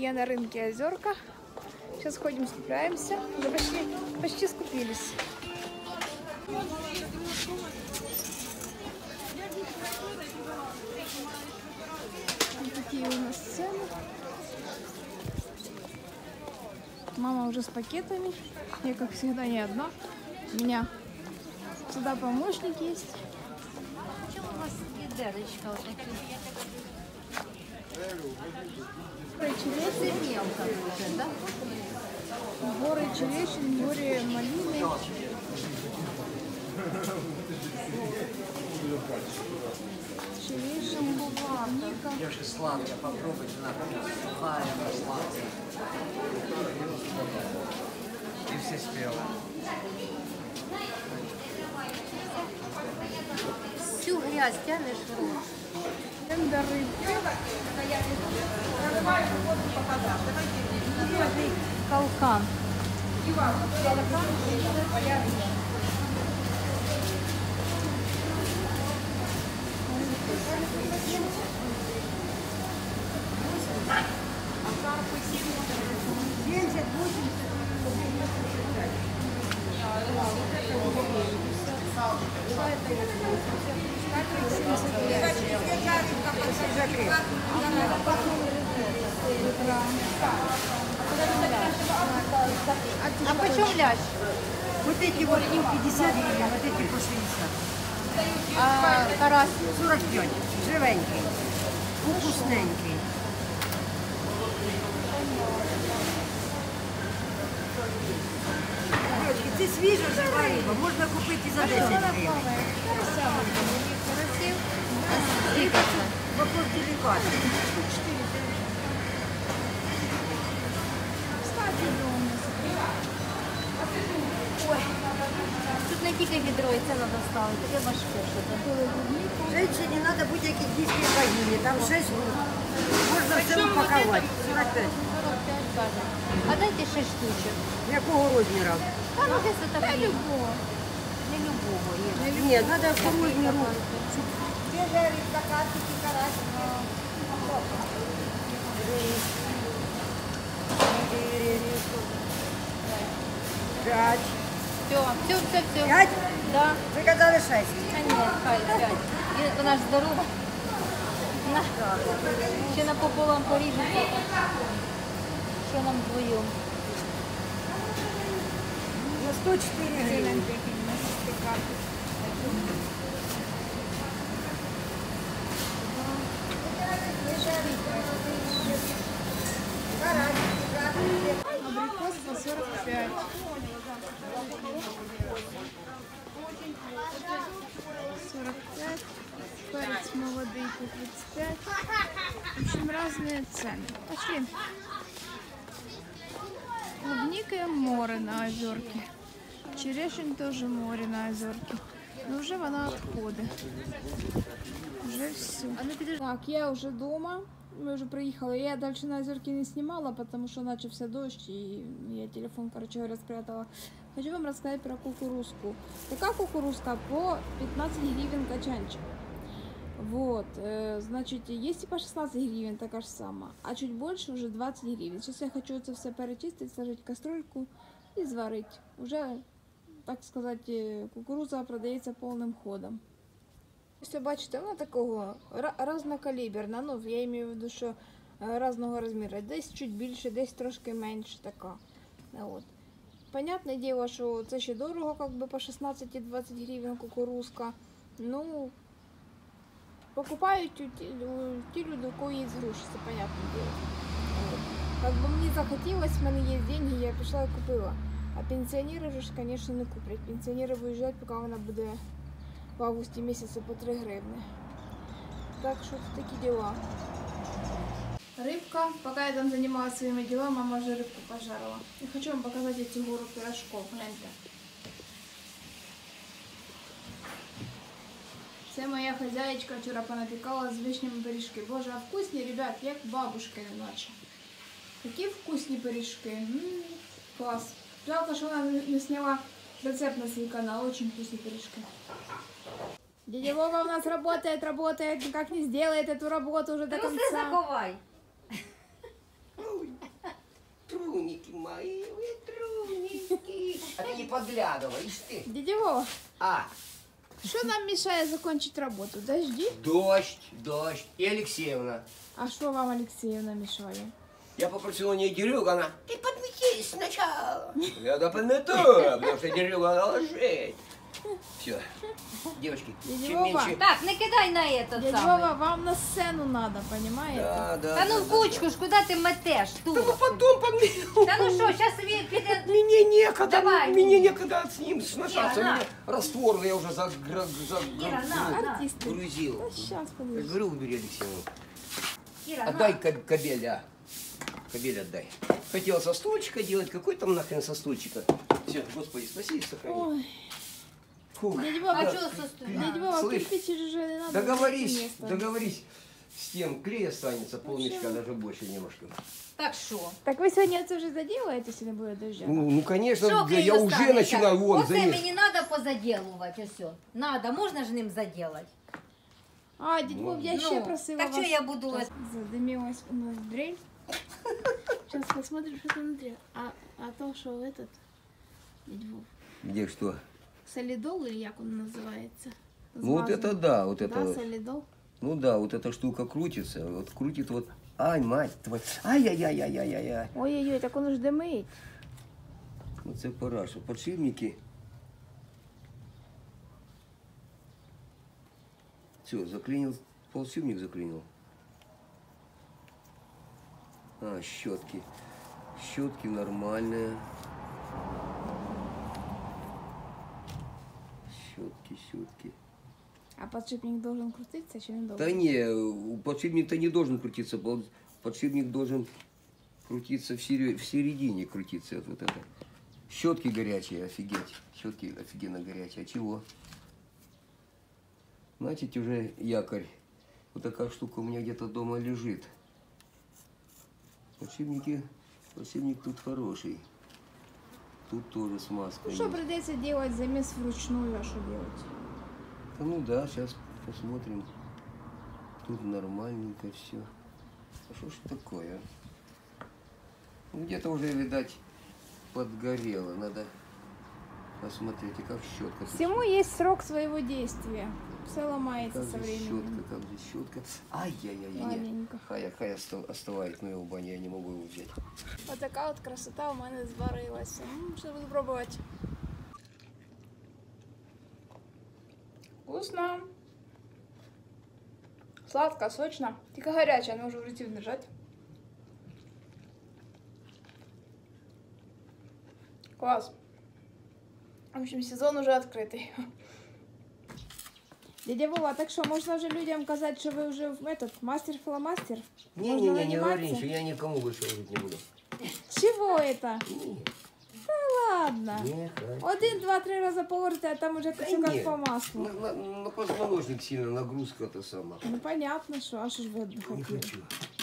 я на рынке Озерка. Сейчас ходим, скупляемся. Уже почти скупились. Вот такие у нас цены. Мама уже с пакетами. Я, как всегда, не одна. У меня всегда помощник есть. Почему у вас ведерочка вот такие? Черешня. Мелко уже, да? Горы черешень, горы малины. Черешня, клубника. Девушка сладкая, попробуйте на вкус. Сухая, она сладкая. И все спелые. Всю грязь тянешь в рот. Тендеры. Калкан. А почем лящ? Вот эти вот им 50 гривен, вот эти по 60. А карась? 45. Живенький. Вкусненький. Дівчатки, це свіжа жива риба, можна купити і за 10 гривень. Скільки це? Вопрос делікатний. Тут не тільки відро, і це треба ставити, таке важке, що це. Женщині треба будь-які дійські вагіні, там 6 штук. Можна все упакувати. 45. 45 каже. А дайте 6 штучок. Якого розміру? Та ну десь так. Не любого. Не любого. Ні, треба по розміру. Свіжа рибка, картики, карась. 5. Все. 5? Да. Ви казали 6. А ні, хай 5. Вона ж здорова. На. Ще напополам поріжеться. Що нам вдвоєм? На 104 гривень. Абрикос по 45. Перец молодый по 35. В общем, разные цены. Пошли. Клубника море на Озерке. Черешень тоже море на Озерке. Но уже она отходит. Уже все. Так, я уже дома. Мы уже приехали. Я дальше на Озерке не снимала, потому что начался дождь, и я телефон, короче говоря, спрятала. Хочу вам рассказать про кукурузку. Такая кукурузка по 15 гривен качанчик. Вот, значит, есть и по 16 гривен такая же сама, а чуть больше уже 20 гривен. Сейчас я хочу это все перечистить, сложить в кастрюльку и сварить. Уже, так сказать, кукуруза продается полным ходом. Все, бачите, вона такого разнокаліберна, ну, я имею в виду, що разного розміру. Десь чуть більше, десь трошки менше така. От. Понятне діло, що це ще дорого, как би по 16-20 гривень кукурузка. Ну, покупають ті люди, у кого є гроші, це понятне діло. Как би мені захотілося, в мене є деньги, я пішла і купила. А пенсіонери ж, звісно, не куплять. Пенсіонери виїжджають, поки вона буде в августі місяці по 3 гривни. Так що це такі діла. Рыбка. Пока я там занималась своими делами, мама уже рыбку пожарила. Я хочу вам показать эти гору пирожков. Гляньте. Це моя хозяечка вчора понапекала з вишнями пиріжки. Боже, а вкусні, ребят, як бабушка иначе. Такі вкусні пиріжки. Класс. Жалко, что она не сняла рецепт на свой канал. Очень вкусные пиріжки. Дядя Вова у нас работает, никак не сделает эту работу уже до конца. Заковай. ветруники мои, ветруники. А ты не подглядывай, ишь ты. Дядя Вова, А, что нам мешает закончить работу? Дожди? дождь. И Алексеевна. А что вам Алексеевна мешает? Я попросил у нее дерюгу, она, ты подмети сначала. Я да подмету, потому что дерюгу надо ложить. Все, девочки, Дядя чем Вова. меньше... Так, не кидай на этот Дядя самый. Вова, вам на сцену надо, понимаете? Да, Та ну в кучку ж, куди ти метеш? Тут. Да ну потом подмету. Та ну що, зараз піде... Мне некогда, Давай. мне некогда с ним сношаться. Ира, на. Мне раствор я уже Ира, на. Артисты. загрузил. Да сейчас, Я подожди. говорю, убери Алексеевну. Іра, Отдай кабеля. Кабель отдай. Хотел со стульчика делать. Какой там нахрен со стульчика? Все, Господи, спаси и сохрани. Ой, Фух. дядя Вова, А Да. чого состоїть? дядя Вова, Слышь, кирпичи же не надо. Договорись, место. договорись с тем. Клей останется полмешка, даже больше немножко. Так що? Так вы сегодня это уже заделаете, если не будет дождя? Ну конечно, Що я клей уже останеться? начинаю вон Оце залез. мені треба позаділувати, ось. Надо, можна ж ним заділати? А, дядя Вов, я ще Ну, просила так вас. що я буду... Задымилась у нас дрель. Сейчас посмотрим, что там внутри. А то, что этот, дядя Вов, Где что? солидол, или как он называется? Ну вот это да, вот это Да, вот. солидол. Ну да, вот эта штука крутится, вот крутит вот. Ай, мать твою. Ай-яй-яй-яй-яй-яй. Ой-ой-ой, так он уж дымит. Оце параша. Подшипники. Все, заклинил, подшипник заклинил. А, щетки. Щетки нормальные. Щетки. А подшипник должен крутиться, чем он Да должен? не, подшипник-то не должен крутиться. Подшипник должен крутиться в середине, крутиться. Вот это. Щетки горячие, офигеть. Щетки офигенно горячие. А чего? Значит, уже якорь. Вот такая штука у меня где-то дома лежит. Подшипник тут хороший. Тут тоже смазка. Ну что, есть. придется делать замес вручную, а что делать? Да ну да, сейчас посмотрим. Тут нормальненько все. А что ж такое? Ну, где-то уже, видать, подгорело. Надо посмотреть, и как щетка. Тут Всему есть срок своего действия. Все ломается Как со здесь временем. щетка, как здесь щетка. Ай-яй-яй-яй. Ладненько. Хай оставает, но его в бане я не могу его взять. Вот такая вот красота у мене зварилася. Что буду пробовать. Вкусно. Сладко, сочно. Тільки гаряче, не можу в руці держать. Класс. В общем, сезон уже открытый. Дядя Вова, так что, можно уже людям сказать, что вы уже мастер-фломастер? Можно Не наниматься? говори ничего, я никому больше жить не буду. Чего это? Не, Да ладно. не, хай. 1, 2, 3 раза положите, а там уже Да все как нет. по маслу. На позвоночник сильно нагрузка-то сама. Ну понятно, что, а что ж вы Не хотели? хочу.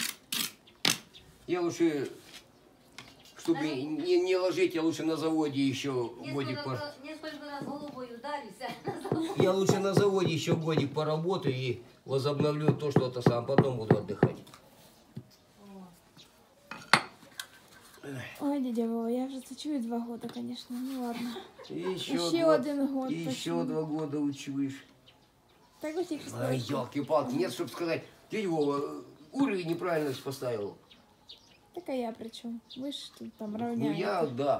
Я лучше, чтобы не ложить, я лучше на заводе еще годик Несколько раз головою ударюся. Я лучше на заводе еще годик поработаю и возобновлю то, что это сам, потом буду отдыхать. Ой, дядя Вова, я уже чую 2 года, конечно, ну ладно. И еще, Еще 1 год. и еще 2 года учуешь. Так вот их Ай, елки-палки, нет, чтобы сказать, дядя Вова, уровень неправильно поставил. Так а я при чем? Вы ж тут там Ну равняете. я, да.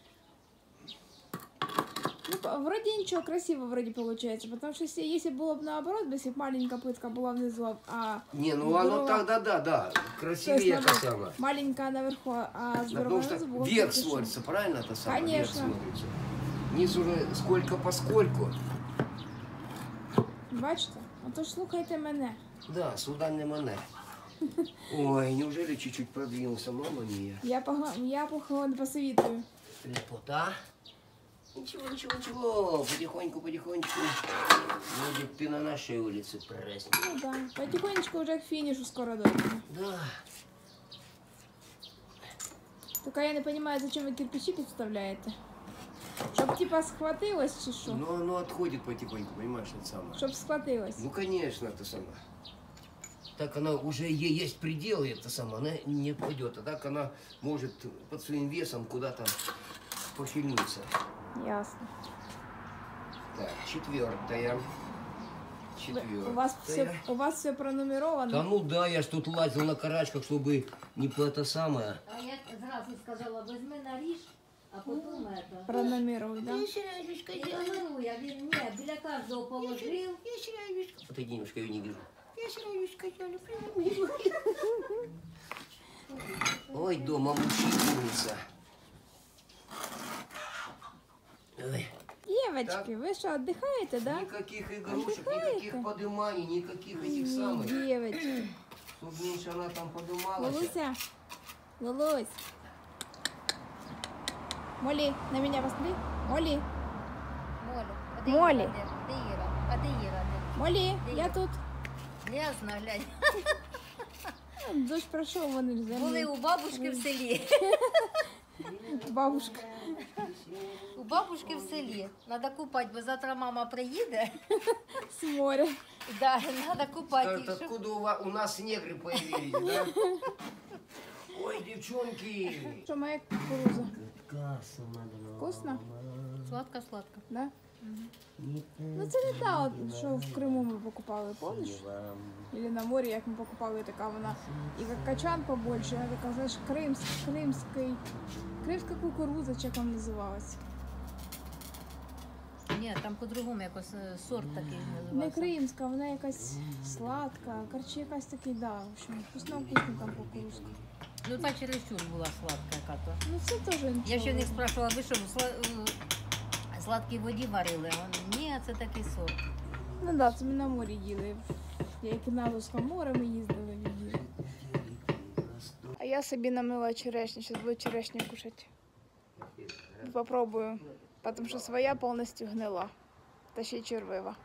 Ну, вроде ничего, красиво вроде получается, потому что если было бы наоборот, если бы маленькая плитка была внизу, а... Не, ну оно здорово- тогда, да, то есть, красивее это наоборот, самое. маленькая наверху, а здоровая Потому что внизу было бы вверх красиво. смотрится, правильно это самое? Конечно. Вверх смотрится. Низ уже сколько поскольку. Бачите? Отож слухайте мене. Да, сюда не мене. Ой, неужели чуть-чуть продвинулся, мама мия? Я похоже посоветую. Лепота. Ничего, потихоньку. Будет ты на нашей улице праздник. Ну да, потихонечку уже к финишу скоро дойдем. Да. Только я не понимаю, зачем вы кирпичи подставляете? Чтоб типа схватилось, чи що? Но оно отходит потихоньку, понимаешь, это самое. Чтоб схватилось. Ну, конечно, это самое. так она уже ей есть пределы, это сама, она не пойдет. А так она может под своим весом куда-то пошевелиться. Ясно. Так, четвертая. У вас все пронумеровано? Да ну да, я ж тут лазил на карачках, чтобы не по это самое. А я зразу сказала, візьми наріж, а потім это. Пронумеруй, да? Пронумеруй, а він ні, біля кожного положив. Отойди немножко, я ее не вижу. Ой, дома мучительница. Ой. Девочки, вы что, отдыхаете, да? Никаких игрушек, никаких подыманий, никаких этих самых. Девочки. Тут меньше она там подымалась. Лулуся, Лулусь. Молли, на меня посмотри. Молли, Молі. Де Іра? А де Іра? Молли, я тут. Грязно, глянь. Дощ прошел, вон и Були у бабушки в селі. Бабушка. У бабушки в селі. Надо купати, бо завтра мама приїде. С моря. Да, надо купати. Так, їх, щоб- откуда у нас негры появились, да? Ой, девчонки. Что, моя кукуруза? Кассу надо. Вкусно? Сладко-сладко. Да? Ну це не та, от, що в Криму ми покупали, помниш? Или на морі, як ми покупали, така вона. І як качан побольше, вона така, знаєш, кримська кукуруза, чи як вона називалась. Ні, там по-другому якось сорт такий Не називався. кримська, вона якась сладка, короче, якась такий, да, в общем, вкусно там кукурузка. Ну та чересчур була сладка яка-то. Ну це теж нічого. Я ще в них спрашивала, ви що, в сладкій воді варили? А вони, ні, це такий сорт. Ну так, да, це ми на морі їли. Як і на Азовському морі ми їздили їли. А я собі намила черешню, зараз буду черешню кушати. Попробую, тому що своя повністю гнила. Та ще й червива.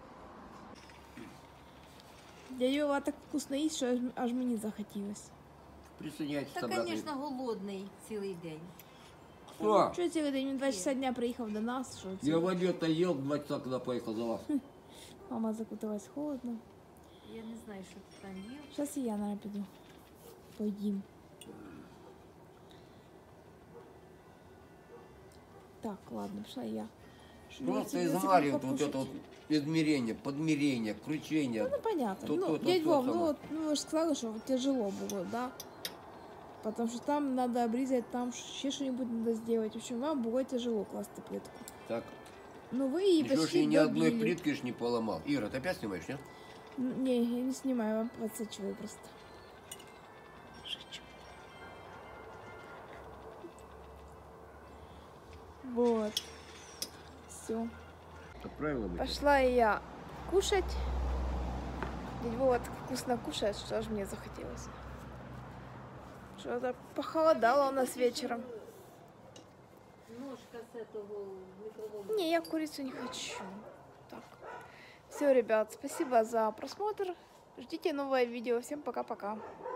Дядя Вова так вкусно їсть, що аж мені захотілося. Присоединяйтесь Та, обратно. звісно, голодний цілий день. Что? Що цілий день? Він 2 часа дня приїхав до нас. Що це? Я в обед-то ел 2 часа, когда поехал за вас. Мама закуталась холодно. Я не знаю, що ти там їв. Зараз і я, наверное, піду. Поїм. Так, ладно, пішла я. Просто Я тебе измаривает вот покушать. это вот измерение, подмерение, кручение. Ну, понятно. То, Ну, то, то, дядь то Вов, самое. ну, вот, ну, вы же сказали, что тяжело было, да? Потому что там надо обрезать, там еще что-нибудь надо сделать. В общем, вам было тяжело класть плитку. Так, Ну, вы и еще ж почти и ни одной добили. плитки ж не поломал. Ира, ты опять снимаешь, нет? Не, я не снимаю, вам подсачиваю просто. Шучу. Вот. Все. Отправила бы. Пошла и я кушать. Дядь Вова так вкусно кушает, что аж мне захотелось. Что-то похолодало у нас вечером. Ножка з этого мікроволновки. Не, я курицу не хочу. Так. Все, ребят, спасибо за просмотр. Ждите новое видео. Всем пока-пока.